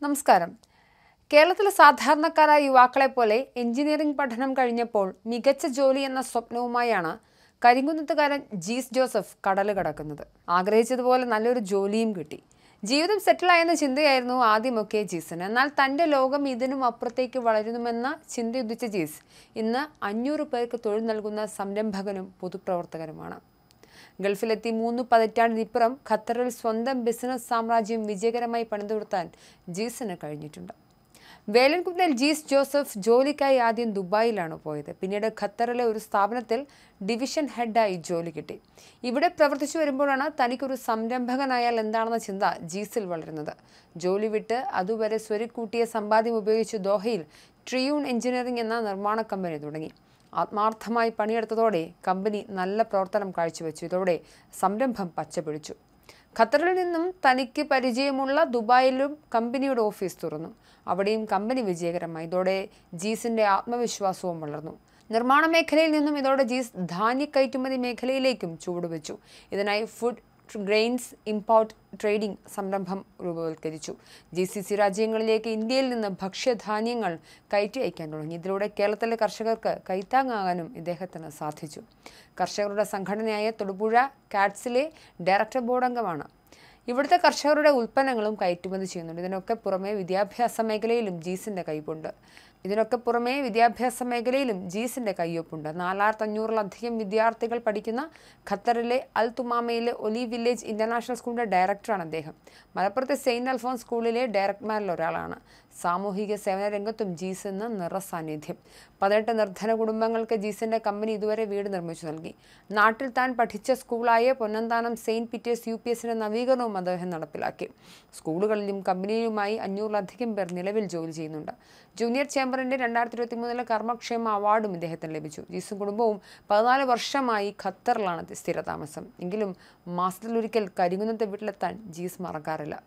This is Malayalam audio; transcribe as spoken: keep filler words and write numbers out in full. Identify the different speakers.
Speaker 1: നമസ്കാരം. കേരളത്തിലെ സാധാരണക്കാരായ യുവാക്കളെ പോലെ എഞ്ചിനീയറിംഗ് പഠനം കഴിഞ്ഞപ്പോൾ മികച്ച ജോലി എന്ന സ്വപ്നവുമായാണ് കരിങ്കുന്നത്തുകാരൻ ജീസ് ജോസഫ് കടല് കടക്കുന്നത്. ആഗ്രഹിച്ചതുപോലെ നല്ലൊരു ജോലിയും കിട്ടി. ജീവിതം സെറ്റിലായെന്ന ചിന്തയായിരുന്നു ആദ്യമൊക്കെ ജീസിന്. എന്നാൽ തൻ്റെ ലോകം ഇതിനും അപ്പുറത്തേക്ക് വളരുന്നുമെന്ന ചിന്തയുദിച്ച ജീസ് ഇന്ന് അഞ്ഞൂറ് പേർക്ക് തൊഴിൽ നൽകുന്ന സംരംഭകനും പൊതുപ്രവർത്തകനുമാണ്. ഗൾഫിലെത്തി മൂന്ന് പതിറ്റാണ്ടിനിപ്പുറം ഖത്തറിൽ സ്വന്തം ബിസിനസ് സാമ്രാജ്യം വിജയകരമായി പണിതുയർത്താൻ ജീസിന് കഴിഞ്ഞിട്ടുണ്ട്. വേലൻകുന്നേൽ ജീസ് ജോസഫ് ജോലിക്കായി ആദ്യം ദുബായിലാണ് പോയത്. പിന്നീട് ഖത്തറിലെ ഒരു സ്ഥാപനത്തിൽ ഡിവിഷൻ ഹെഡായി ജോലി കിട്ടി. ഇവിടെ പ്രവർത്തിച്ചു വരുമ്പോഴാണ് തനിക്കൊരു സംരംഭകനായാൽ എന്താണെന്ന ചിന്ത ജീസിൽ വളരുന്നത്. ജോലി വിട്ട് അതുവരെ സ്വരുക്കൂട്ടിയ സമ്പാദ്യം ഉപയോഗിച്ച് ദോഹയിൽ ട്രിയൂൺ എഞ്ചിനീയറിംഗ് എന്ന നിർമ്മാണ കമ്പനി തുടങ്ങി. ആത്മാർത്ഥമായി പണിയെടുത്തതോടെ കമ്പനി നല്ല പ്രവർത്തനം കാഴ്ചവെച്ചു. ഇതോടെ സംരംഭം പച്ചപിടിച്ചു. ഖത്തറിൽ നിന്നും തനിക്ക് പരിചയമുള്ള ദുബായിലും കമ്പനിയുടെ ഓഫീസ് തുറന്നു. അവിടെയും കമ്പനി വിജയകരമായി. ഇതോടെ ജീസിന്റെ ആത്മവിശ്വാസവും വളർന്നു. നിർമ്മാണ മേഖലയിൽ നിന്നും ഇതോടെ ജീസ് ധാന്യ കയറ്റുമതി മേഖലയിലേക്കും ചുവടുവെച്ചു. ഇതിനായി ഫുഡ് ഗ്രെയിൻസ് ഇമ്പോർട്ട് ട്രേഡിംഗ് സംരംഭം രൂപവത്കരിച്ചു. ജി സി സി രാജ്യങ്ങളിലേക്ക് ഇന്ത്യയിൽ നിന്ന് ഭക്ഷ്യധാന്യങ്ങൾ കയറ്റി അയക്കാൻ തുടങ്ങി. ഇതിലൂടെ കേരളത്തിലെ കർഷകർക്ക് കൈത്താങ്ങാകാനും ഇദ്ദേഹത്തിന് സാധിച്ചു. കർഷകരുടെ സംഘടനയായ തൊടുപുഴ കാറ്റ്സിലെ ഡയറക്ടർ ബോർഡ് അംഗമാണ്. ഇവിടുത്തെ കർഷകരുടെ ഉൽപ്പന്നങ്ങളും കയറ്റുമതി ചെയ്യുന്നുണ്ട്. ഇതിനൊക്കെ പുറമെ വിദ്യാഭ്യാസ മേഖലയിലും ജീസിന്റെ കൈപ്പുണ്ട് ഇതിനൊക്കെ പുറമെ വിദ്യാഭ്യാസ മേഖലയിലും ജീസിന്റെ കയ്യൊപ്പുണ്ട്. നാലായിരത്തി അഞ്ഞൂറിലധികം വിദ്യാർത്ഥികൾ പഠിക്കുന്ന ഖത്തറിലെ അൽ തുമാമയിലെ ഒലി വില്ലേജ് ഇന്റർനാഷണൽ സ്കൂളിന്റെ ഡയറക്ടറാണ് അദ്ദേഹം. മലപ്പുറത്തെ സെയിന്റ് അൽഫോൺസ് സ്കൂളിലെ ഡയറക്ടർമാരിൽ ഒരാളാണ്. സാമൂഹിക സേവന രംഗത്തും ജീസ് എന്ന നിറസാന്നിധ്യം. പതിനെട്ട് നിർധന കുടുംബങ്ങൾക്ക് ജീസിന്റെ കമ്പനി ഇതുവരെ വീട് നിർമ്മിച്ചു നൽകി. നാട്ടിൽ താൻ പഠിച്ച സ്കൂളായ Ponnanthanam saint Peter's U P എസിന്റെ നവീകരണവും അദ്ദേഹം നടപ്പിലാക്കി. സ്കൂളുകളിലും കമ്പനിയിലുമായി അഞ്ഞൂറിലധികം പേർ നിലവിൽ ജോലി ചെയ്യുന്നുണ്ട്. ജൂനിയർ ചേംബറിന്റെ രണ്ടായിരത്തി ഇരുപത്തി മൂന്നിലെ കർമ്മക്ഷേമ അവാർഡും ഇദ്ദേഹത്തിന് ലഭിച്ചു. ജീസും കുടുംബവും പതിനാല് വർഷമായി ഖത്തറിലാണ് സ്ഥിരതാമസം. എങ്കിലും മാസത്തിലൊരിക്കൽ കരിങ്കുന്നത്തെ വീട്ടിലെത്താൻ ജീസ് മറക്കാറില്ല.